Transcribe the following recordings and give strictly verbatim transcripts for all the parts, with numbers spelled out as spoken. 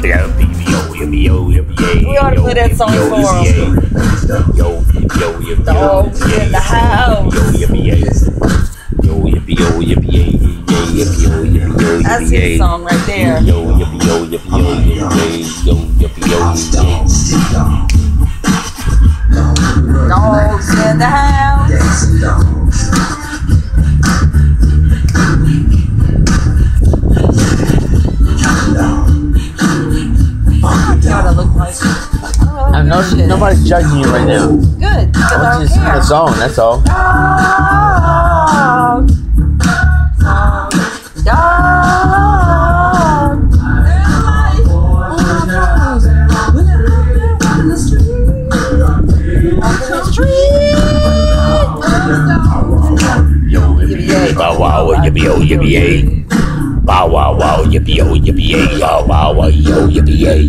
ought to play that song for him. Dogs in the house. That's his song right there. Dogs in the house. I know nobody's judging you right now. Good. I want you to sing the song, that's all. Dog. Dog. On the street. Bow wow, yippee oh, yippee yay. Bow wow wow, yippee oh, yippee yay. Bow wow wow, yo, yippee yay.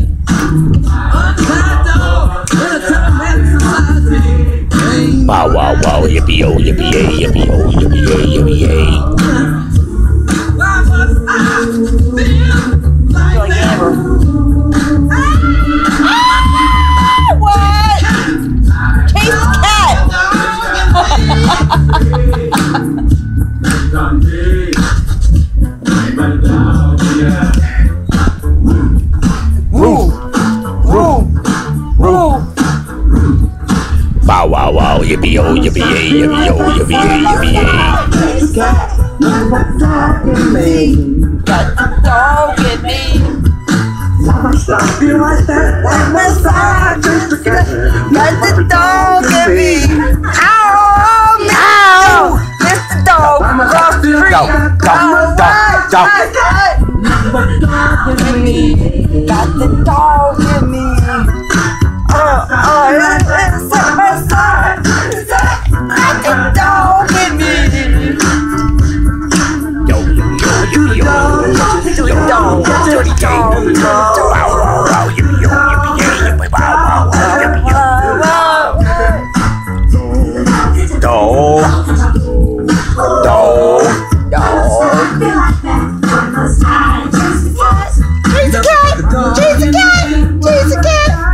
Bow wow wow, yippee oh, yippee yay, yippee oh, yippee yay, yippee yay. What? Chase the cat. Woo! Woo! Woo! Bow wow wow, yippee oh, yippee yay, yippee oh, yippee yay, yippee yay. Got the dog in me. Got the dog in me. Ow! Ow! Mister Dog across the street. Go, go, go, go. Got the dog in me. Uh, uh, it's side by side. Got the dog in me. Yo, yo, yo, yippee oh. Dirty dog, dirty dog. Bow wow wow, yippee oh, yippee yay, yippee bow wow wow, yippee oh. Dog. Dog. Dog. Chase the cat! Chase the cat! Chase the cat!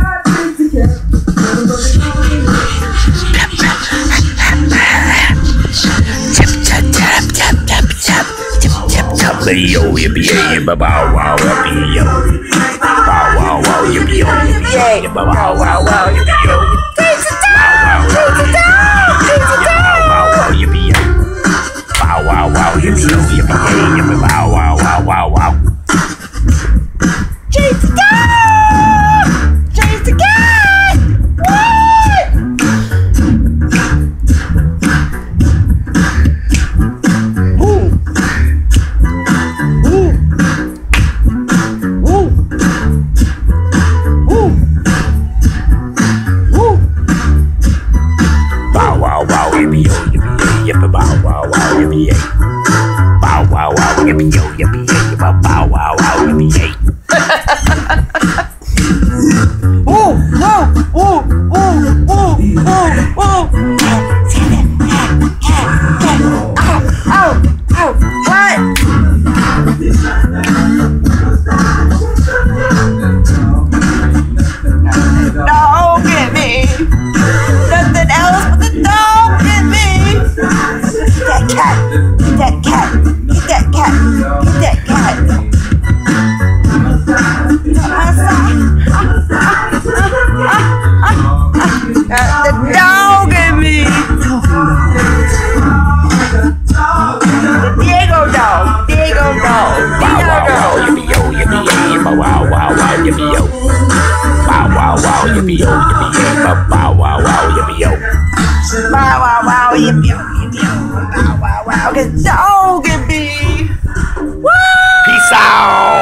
Yippee oh, yippee yay, yippee bow wow, yippee yo. Bow wow wow, yippee oh, yippee yay, yippee bow wow wow, yippee yo. Chase the dog! Chase the dog! Chase the dog! Bow wow, yippee yay. Bow wow wow, yippee oh, yippee yay, yippee bow wow wow wow wow. Chase the dog! Chase the cat! What? Ooh. Ooh. Ooh. Ooh. Ooh. Bow wow wow, yippee oh, yippee yay, yippee bow wow wow, yippee yay. Bow wow wow, yippee oh, yippee yay, yippee bow wow wow, yippee yay. Ooh, whoa, ooh, ooh, ooh, ooh, ooh. Ow, ow, ow, what? Dog in me. Nothing else but the dog in me. That cat, that cat, get that cat, get that cat. Got the dog in me. The Diego dog. Diego dog. Bow Diego wow wow, dog. yippee yo, yippee yay, yippee wow wow wow, yippee yo. Bow wow wow, yippee yo, yippee yay, yippee bow wow wow, yippee yo. Wow, wow, wow, yippee yo, yippee yo. Wow, wow, wow. Get dog in me. Woo! Peace out.